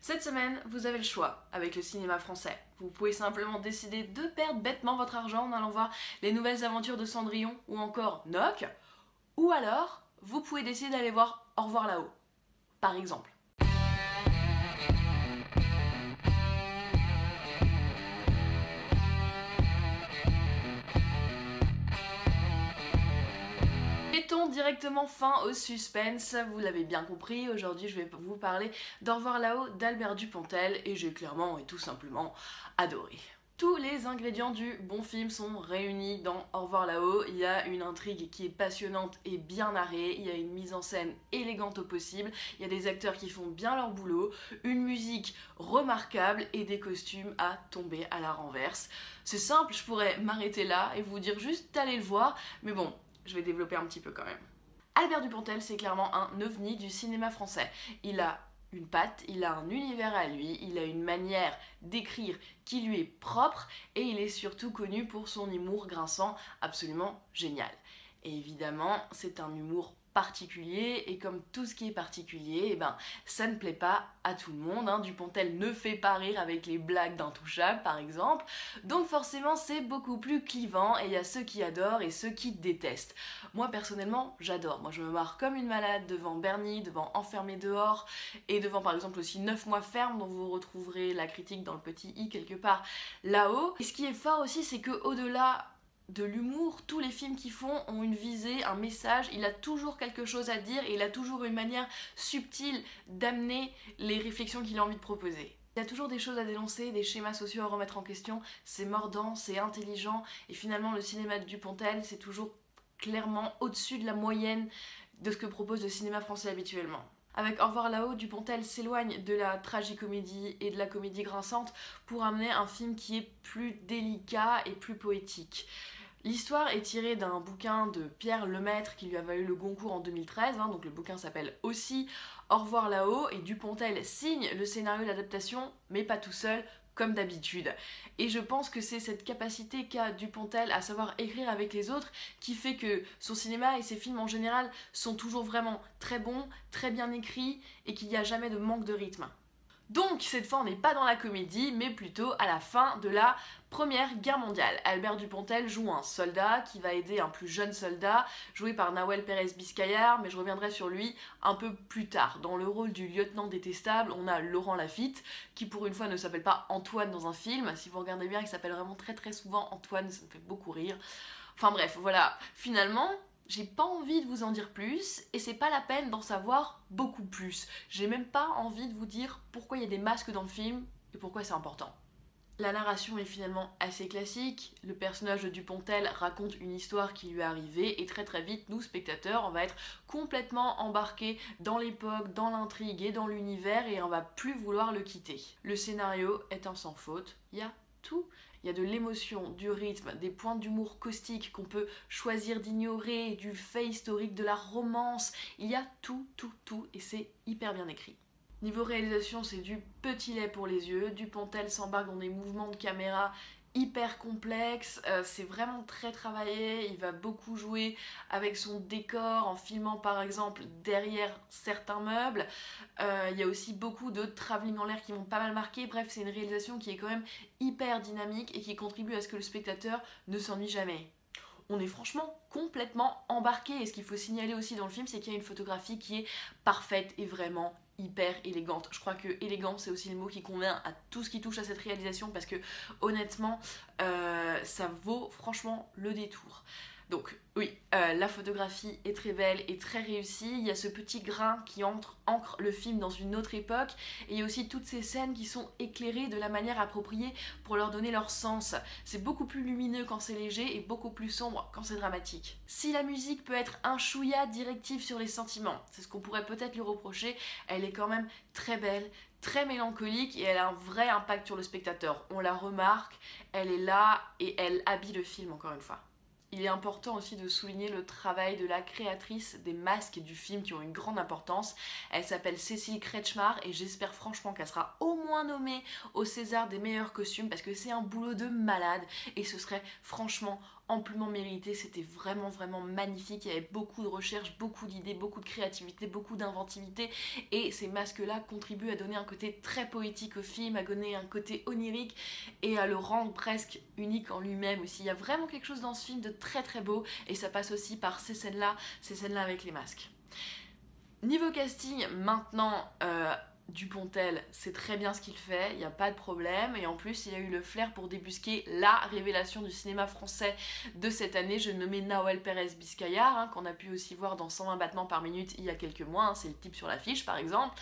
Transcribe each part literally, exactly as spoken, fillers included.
Cette semaine, vous avez le choix avec le cinéma français. Vous pouvez simplement décider de perdre bêtement votre argent en allant voir les nouvelles aventures de Cendrillon ou encore Noc, ou alors vous pouvez décider d'aller voir Au revoir là-haut, par exemple. Mettons directement fin au suspense, vous l'avez bien compris, aujourd'hui je vais vous parler d'Au revoir là-haut d'Albert Dupontel et j'ai clairement et tout simplement adoré. Tous les ingrédients du bon film sont réunis dans Au revoir là-haut. Il y a une intrigue qui est passionnante et bien narrée, il y a une mise en scène élégante au possible, il y a des acteurs qui font bien leur boulot, une musique remarquable et des costumes à tomber à la renverse. C'est simple, je pourrais m'arrêter là et vous dire juste d'aller le voir, mais bon, je vais développer un petit peu quand même. Albert Dupontel, c'est clairement un ovni du cinéma français. Il a une patte, il a un univers à lui, il a une manière d'écrire qui lui est propre et il est surtout connu pour son humour grinçant absolument génial. Et évidemment, c'est un humour particulier et comme tout ce qui est particulier, eh ben, ça ne plaît pas à tout le monde. Hein. Dupontel ne fait pas rire avec les blagues d'Intouchable par exemple, donc forcément c'est beaucoup plus clivant et il y a ceux qui adorent et ceux qui détestent. Moi personnellement j'adore, moi je me marre comme une malade devant Bernie, devant Enfermé dehors et devant par exemple aussi neuf mois ferme dont vous retrouverez la critique dans le petit i quelque part là-haut. Et ce qui est fort aussi c'est que au-delà de l'humour, tous les films qu'ils font ont une visée, un message, il a toujours quelque chose à dire et il a toujours une manière subtile d'amener les réflexions qu'il a envie de proposer. Il y a toujours des choses à dénoncer, des schémas sociaux à remettre en question, c'est mordant, c'est intelligent et finalement le cinéma de Dupontel c'est toujours clairement au-dessus de la moyenne de ce que propose le cinéma français habituellement. Avec Au revoir là-haut, Dupontel s'éloigne de la tragicomédie et de la comédie grinçante pour amener un film qui est plus délicat et plus poétique. L'histoire est tirée d'un bouquin de Pierre Lemaitre qui lui a valu le Goncourt en deux mille treize, hein, donc le bouquin s'appelle aussi Au revoir là-haut et Dupontel signe le scénario d'adaptation, mais pas tout seul, comme d'habitude. Et je pense que c'est cette capacité qu'a Dupontel à savoir écrire avec les autres qui fait que son cinéma et ses films en général sont toujours vraiment très bons, très bien écrits et qu'il n'y a jamais de manque de rythme. Donc cette fois on n'est pas dans la comédie mais plutôt à la fin de la Première Guerre mondiale. Albert Dupontel joue un soldat qui va aider un plus jeune soldat joué par Nahuel Pérez Biscayar, mais je reviendrai sur lui un peu plus tard. Dans le rôle du lieutenant détestable, on a Laurent Lafitte qui pour une fois ne s'appelle pas Antoine dans un film. Si vous regardez bien, il s'appelle vraiment très très souvent Antoine, ça me fait beaucoup rire. Enfin bref, voilà, finalement j'ai pas envie de vous en dire plus et c'est pas la peine d'en savoir beaucoup plus. J'ai même pas envie de vous dire pourquoi il y a des masques dans le film et pourquoi c'est important. La narration est finalement assez classique, le personnage de Dupontel raconte une histoire qui lui est arrivée et très très vite, nous spectateurs, on va être complètement embarqués dans l'époque, dans l'intrigue et dans l'univers et on va plus vouloir le quitter. Le scénario est un sans faute, il y a tout. Il y a de l'émotion, du rythme, des points d'humour caustiques qu'on peut choisir d'ignorer, du fait historique, de la romance. Il y a tout, tout, tout et c'est hyper bien écrit. Niveau réalisation, c'est du petit lait pour les yeux. Dupontel s'embarque dans des mouvements de caméra hyper complexes, euh, c'est vraiment très travaillé, il va beaucoup jouer avec son décor en filmant par exemple derrière certains meubles. Euh, il y a aussi beaucoup de travelling en l'air qui m'ont pas mal marqué, bref c'est une réalisation qui est quand même hyper dynamique et qui contribue à ce que le spectateur ne s'ennuie jamais. On est franchement complètement embarqué et ce qu'il faut signaler aussi dans le film c'est qu'il y a une photographie qui est parfaite et vraiment hyper élégante. Je crois que élégant c'est aussi le mot qui convient à tout ce qui touche à cette réalisation parce que honnêtement euh, ça vaut franchement le détour. Donc oui, euh, la photographie est très belle et très réussie, il y a ce petit grain qui entre, ancre le film dans une autre époque et il y a aussi toutes ces scènes qui sont éclairées de la manière appropriée pour leur donner leur sens. C'est beaucoup plus lumineux quand c'est léger et beaucoup plus sombre quand c'est dramatique. Si la musique peut être un chouïa directive sur les sentiments, c'est ce qu'on pourrait peut-être lui reprocher, elle est quand même très belle, très mélancolique et elle a un vrai impact sur le spectateur. On la remarque, elle est là et elle habille le film encore une fois. Il est important aussi de souligner le travail de la créatrice des masques du film qui ont une grande importance. Elle s'appelle Cécile Kretschmar et j'espère franchement qu'elle sera au moins nommée au César des meilleurs costumes parce que c'est un boulot de malade et ce serait franchement amplement mérité, c'était vraiment vraiment magnifique, il y avait beaucoup de recherche, beaucoup d'idées, beaucoup de créativité, beaucoup d'inventivité, et ces masques-là contribuent à donner un côté très poétique au film, à donner un côté onirique, et à le rendre presque unique en lui-même aussi. Il y a vraiment quelque chose dans ce film de très très beau, et ça passe aussi par ces scènes-là, ces scènes-là avec les masques. Niveau casting, maintenant, euh, Dupontel, c'est très bien ce qu'il fait, il n'y a pas de problème, et en plus il a eu le flair pour débusquer la révélation du cinéma français de cette année, je nommais Nahuel Pérez Biscayar, hein, qu'on a pu aussi voir dans cent vingt battements par minute il y a quelques mois, hein, c'est le type sur l'affiche par exemple,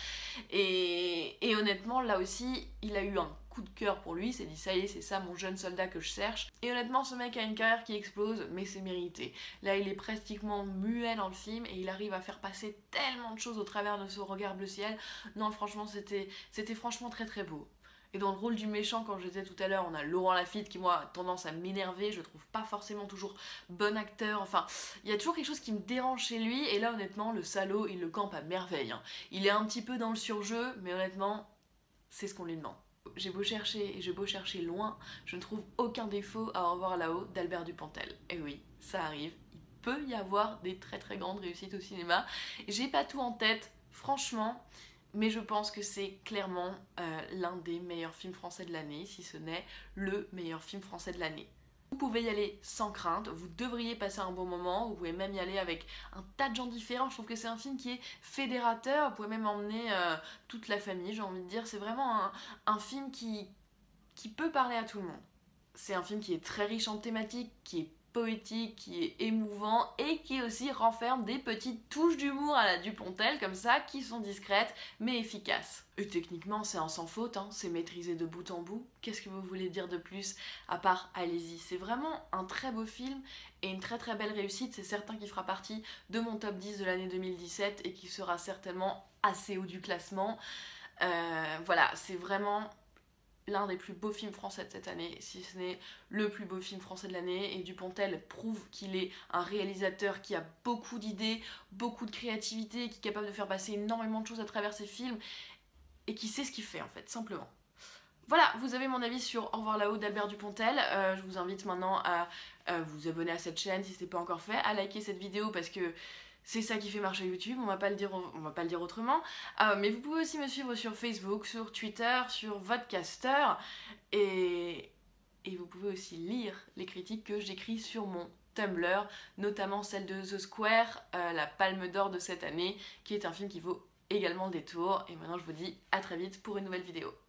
et, et honnêtement là aussi il a eu un coup de cœur pour lui, c'est dit ça y est, c'est ça mon jeune soldat que je cherche. Et honnêtement ce mec a une carrière qui explose, mais c'est mérité. Là il est pratiquement muet dans le film et il arrive à faire passer tellement de choses au travers de son regard bleu ciel. Non franchement c'était c'était franchement très très beau. Et dans le rôle du méchant, comme je disais tout à l'heure, on a Laurent Lafitte qui moi a tendance à m'énerver, je le trouve pas forcément toujours bon acteur, enfin il y a toujours quelque chose qui me dérange chez lui, et là honnêtement le salaud il le campe à merveille, hein. Il est un petit peu dans le surjeu, mais honnêtement c'est ce qu'on lui demande. J'ai beau chercher et j'ai beau chercher loin, je ne trouve aucun défaut à Au revoir là-haut d'Albert Dupontel. Et oui, ça arrive, il peut y avoir des très très grandes réussites au cinéma. J'ai pas tout en tête, franchement, mais je pense que c'est clairement euh, l'un des meilleurs films français de l'année, si ce n'est le meilleur film français de l'année. Vous pouvez y aller sans crainte, vous devriez passer un bon moment, vous pouvez même y aller avec un tas de gens différents. Je trouve que c'est un film qui est fédérateur, vous pouvez même emmener euh, toute la famille, j'ai envie de dire. C'est vraiment un, un film qui, qui peut parler à tout le monde. C'est un film qui est très riche en thématiques, qui est poétique, qui est émouvant et qui aussi renferme des petites touches d'humour à la Dupontel comme ça, qui sont discrètes mais efficaces. Et techniquement c'est un sans faute, hein, c'est maîtrisé de bout en bout. Qu'est-ce que vous voulez dire de plus à part allez-y? C'est vraiment un très beau film et une très très belle réussite, c'est certain qu'il fera partie de mon top dix de l'année deux mille dix-sept et qui sera certainement assez haut du classement. Euh, voilà, c'est vraiment l'un des plus beaux films français de cette année, si ce n'est le plus beau film français de l'année, et Dupontel prouve qu'il est un réalisateur qui a beaucoup d'idées, beaucoup de créativité, qui est capable de faire passer énormément de choses à travers ses films, et qui sait ce qu'il fait en fait, simplement. Voilà, vous avez mon avis sur Au revoir là-haut d'Albert Dupontel. Euh, je vous invite maintenant à, à vous abonner à cette chaîne si ce n'est pas encore fait, à liker cette vidéo parce que c'est ça qui fait marcher YouTube, on va pas le dire, on va pas le dire autrement. Euh, mais vous pouvez aussi me suivre sur Facebook, sur Twitter, sur Vodcaster. Et, et vous pouvez aussi lire les critiques que j'écris sur mon Tumblr, notamment celle de The Square, euh, la Palme d'Or de cette année, qui est un film qui vaut également le détour. Et maintenant je vous dis à très vite pour une nouvelle vidéo.